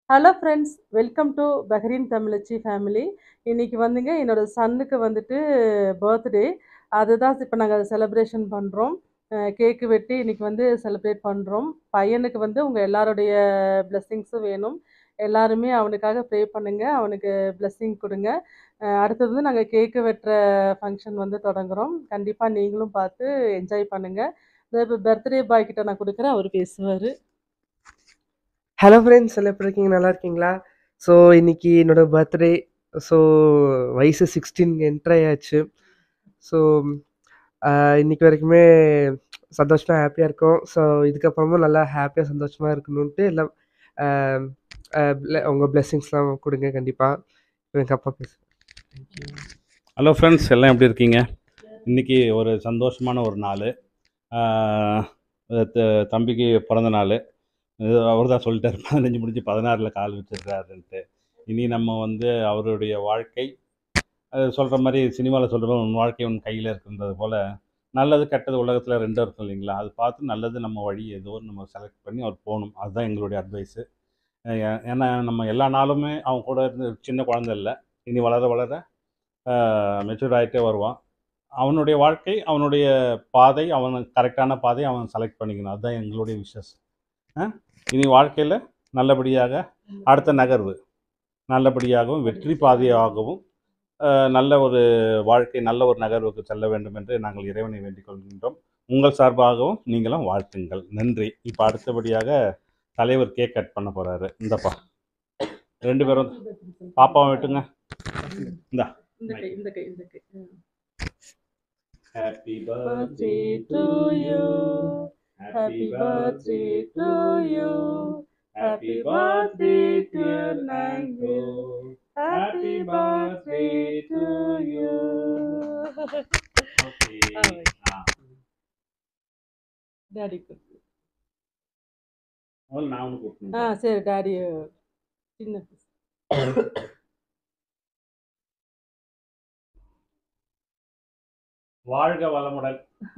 Hello friends, welcome to Bahrain தமிழச்சி family. இன்னைக்கு வந்துங்க என்னோட சன்னுக்கு வந்துட்டு பர்த்டே. அதுதான் இப்போ நாங்கள் செலிப்ரேஷன் பண்ணுறோம். கேக்கு வெட்டி இன்னைக்கு வந்து செலிப்ரேட் பண்ணுறோம். பையனுக்கு வந்து உங்கள் எல்லாருடைய பிளெஸ்ஸிங்ஸும் வேணும். எல்லாருமே அவனுக்காக ப்ரே பண்ணுங்க, அவனுக்கு பிளெஸ்ஸிங் கொடுங்க. அடுத்தது வந்து நாங்கள் கேக்கு வெட்டுற ஃபங்க்ஷன் வந்து தொடங்குறோம். கண்டிப்பாக நீங்களும் பார்த்து என்ஜாய் பண்ணுங்க. இப்போ பர்த்டே பாய் கிட்ட நான் கொடுக்குறேன், அவர் பேசுவார். ஹலோ ஃப்ரெண்ட்ஸ், எல்லாம் எப்படி இருக்கீங்க? நல்லா இருக்கீங்களா? ஸோ இன்னைக்கு என்னோட பர்த்டே. ஸோ வயசு 16 என்ட்ரு ஆயாச்சு. ஸோ இன்னைக்கு வரைக்குமே சந்தோஷமாக ஹாப்பியாக இருக்கோம். ஸோ இதுக்கப்புறமும் நல்லா ஹாப்பியாக சந்தோஷமாக இருக்கணுன்ட்டு எல்லாம் உங்கள் பிளெஸ்ஸிங்ஸ்லாம் கொடுங்க கண்டிப்பாக. எனக்கு அப்பா பேசு. ஹலோ ஃப்ரெண்ட்ஸ், எல்லாம் எப்படி இருக்கீங்க? இன்றைக்கி ஒரு சந்தோஷமான ஒரு நாள். தம்பிக்கு பிறந்த நாள். அவர் தான் சொல்லிட்டார் 15 முடிஞ்சு 16ல் கால் வச்சிருக்காருன்ட்டு. இனி நம்ம வந்து அவருடைய வாழ்க்கை சொல்கிற மாதிரி சினிமாவில் சொல்கிற மாதிரி உன் வாழ்க்கை உன் கையில் இருக்குன்றது போல் நல்லது கெட்டது உலகத்தில் ரெண்டும் இருக்கும் இல்லைங்களா? அது பார்த்து நல்லது நம்ம வழி ஏதோ நம்ம செலக்ட் பண்ணி அவர் போகணும். அதுதான் எங்களுடைய அட்வைஸு. ஏன்னா நம்ம எல்லா நாளுமே அவன் கூட இருந்து சின்ன குழந்தை இல்லை, இனி வளர வளர மெச்சூர் ஆகிட்டே வருவான். அவனுடைய வாழ்க்கை, அவனுடைய பாதை, அவனுக்கு கரெக்டான பாதை அவன் செலக்ட் பண்ணிக்கணும். அதுதான் எங்களுடைய விஷஸ். இனி வாழ்க்கையில் நல்லபடியாக அடுத்த நகர்வு நல்லபடியாகவும் வெற்றி பாதையாகவும் நல்ல ஒரு வாழ்க்கை, நல்ல ஒரு நகர்வுக்கு செல்ல வேண்டும் என்று நாங்கள் இறைவனை வேண்டிக் கொள்கின்றோம். உங்கள் சார்பாகவும் நீங்களும் வாழ்த்துங்கள். நன்றி. இப்போ அடுத்தபடியாக தலைவர் கேக் கட் பண்ண போகிறாரு. இந்தப்பா 2 பேரும் பாப்பாவை விட்டுங்க. இந்தா. Happy birthday to you. Happy birthday to you. Happy birthday to Nigel. Happy birthday to you. Okay. Daddy நான் உனக்கு கூப்பிடுறேன். சரி, டாடி சின்ன வாழ்க வளமுடன்.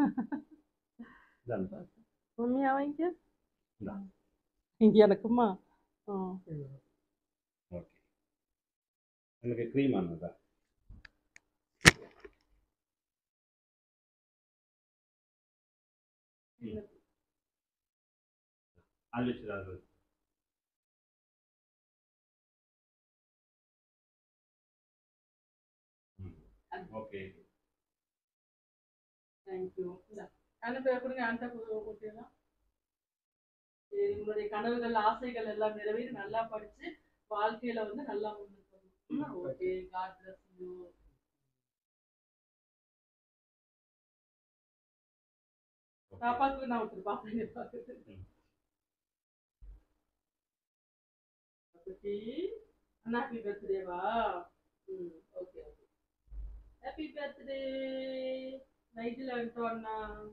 உண்மையா வாங்கிக்க இங்க எனக்குமா? ஓகே, எனக்கு க்ரீம் ஆனதா? அது வச்சுதான். Okay, thank you. கொடுங்க, ஆண்டா கொடுத்தீங்கன்னா உங்களுடைய கனவுகள் ஆசைகள் எல்லாம் நிறைவேறி நல்லா படிச்சு வாழ்க்கையில வந்து நல்லா முன்னேறணும். Okay, God bless you. பாப்பாக்கு நான் ஒருத்தர் பாப்பேன் பாக்குறது. அண்ணா ஹாப்பி பர்த்டேவா? Okay okay. Happy birthday Nigel Anto அண்ணா.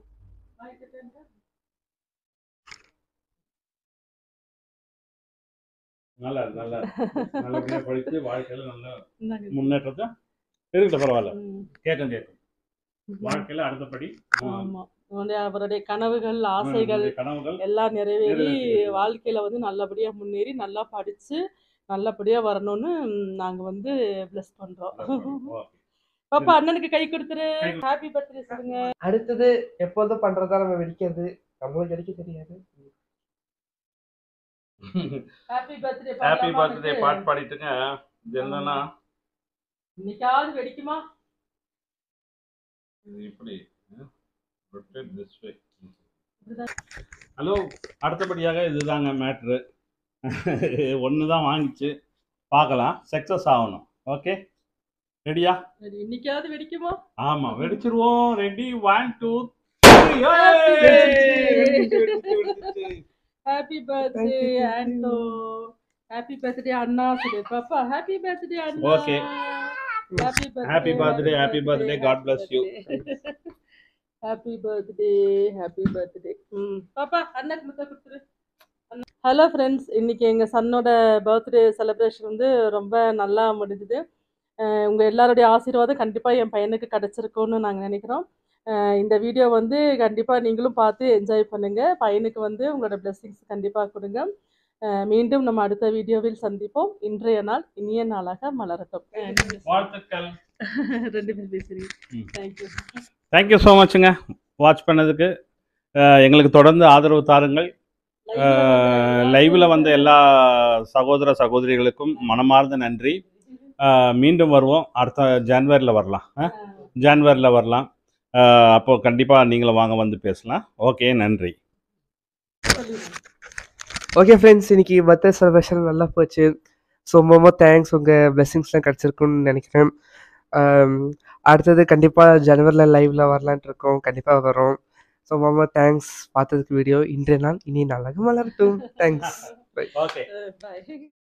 நல்லா நல்லா நல்லபடியா படிச்சு வாழ்க்கையில நல்ல முன்னேற்றத்தை இருக்கட்டும். பரவாயில்ல, கேட்கும் வாழ்க்கையில அடுத்தபடி அவருடைய கனவுகள் ஆசைகள் எல்லாம் நிறைவேறி வாழ்க்கையில வந்து நல்லபடியா முன்னேறி நல்லா படிச்சு நல்லபடியா வரணும்னு நாங்க வந்து பிளஸ் பண்றோம். பாப்பா அண்ணனுக்கு கை கொடுத்துரு. ஹாப்பி பர்த்டே சொல்லுங்க. அடுத்தது எப்போதும் பண்றதா நம்ம வெடிக்கிறது, நம்மளுக்கு வெடிக்க தெரியாது. ஹாப்பி பர்த்டே பாட்டு பாடிட்டுங்க. இது என்னன்னா இன்னைக்காவது வெடிக்குமா? இப்படி ஹலோ, அடுத்தபடியாக இதுதாங்க மேட்ரு. ஒன்று தான் வாங்கிச்சு, பார்க்கலாம், சக்ஸஸ் ஆகணும். ஓகே, ரெடியா? இன்னைக்காவது வெடிக்குமா? ஆமா, வெடிச்சிருவோம். Ready, 1 2 3. Happy birthday Anto. Happy birthday அண்ணா சொல்லு பாப்பா. ஹாப்பி பர்த்டே அண்ணா. Okay, happy birthday God bless you. Happy birthday பாப்பா. அண்ணனுக்கு முத்த கொடுத்துரு. ஹலோ ஃப்ரெண்ட்ஸ், இன்னைக்கு எங்கள் சன்னோட பர்த்டே செலிப்ரேஷன் வந்து ரொம்ப நல்லா முடிஞ்சுது. உங்கள் எல்லாருடைய ஆசீர்வாதம் கண்டிப்பாக என் பையனுக்கு கிடச்சிருக்குன்னு நாங்கள் நினைக்கிறோம். இந்த வீடியோ வந்து கண்டிப்பாக நீங்களும் பார்த்து என்ஜாய் பண்ணுங்கள். பையனுக்கு வந்து உங்களோட பிளெஸ்ஸிங்ஸ் கண்டிப்பாக கொடுங்க. மீண்டும் நம்ம அடுத்த வீடியோவில் சந்திப்போம். இன்றைய நாள் இனிய நாளாக மலரட்டும். வாழ்த்துக்கள். 2 பேர் பேசுறீங்க. தேங்க்யூ. தேங்க்யூ ஸோ மச்சுங்க வாட்ச் பண்ணதுக்கு. எங்களுக்கு தொடர்ந்து ஆதரவு தாருங்கள். லைவில் வந்த எல்லா சகோதர சகோதரிகளுக்கும் மனமார்ந்த நன்றி. மீண்டும் வருவோம். அடுத்த ஜான்வரியில் வரலாம். அப்போ கண்டிப்பாக நீங்களும் வாங்க வந்து பேசலாம். ஓகே, நன்றி. ஓகே ஃப்ரெண்ட்ஸ், இன்னைக்கு பர்த்டே செலிப்ரேஷன் நல்லா போச்சு. ஸோ ரொம்ப தேங்க்ஸ், உங்கள் பிளெஸிங்ஸ்லாம் கிடச்சிருக்குன்னு நினைக்கிறேன். அடுத்தது கண்டிப்பாக ஜனவரியில் லைவில் வரலான்ட்டு இருக்கோம். கண்டிப்பாக வரோம். ஸோ ரொம்ப தேங்க்ஸ் பார்த்ததுக்கு வீடியோ. இன்றைய நாள் இனி நாளாக மலரட்டும். தேங்க்ஸ். பை. ஓகே. Bye.